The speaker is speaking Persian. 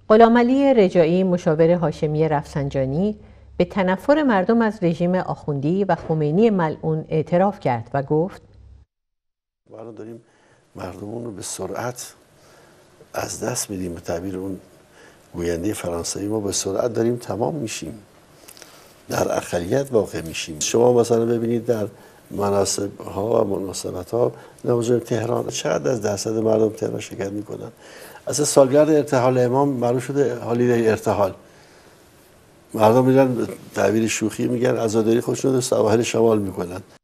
غلامعلی رجایی مشاور هاشمی رفسنجانی به تنفر مردم از رژیم آخوندی و خمینی ملعون اعتراف کرد و گفت ما داریم مردمون رو به سرعت از دست میدیم. به تعبیر اون گوینده فرانسوی ما به سرعت داریم تمام میشیم، در اقلیت واقع میشیم. شما مثلا ببینید در مناسب ها و مناسبت ها نماز تهران چقدر از درصد مردم تهران شرکت میکنن. اصلا سالگرد ارتحال امام معروف شده هالیده ارتحال، مردم میرن تعبیر شوخی میگن عزاداری خودشون رو سواحل شمال میکنن.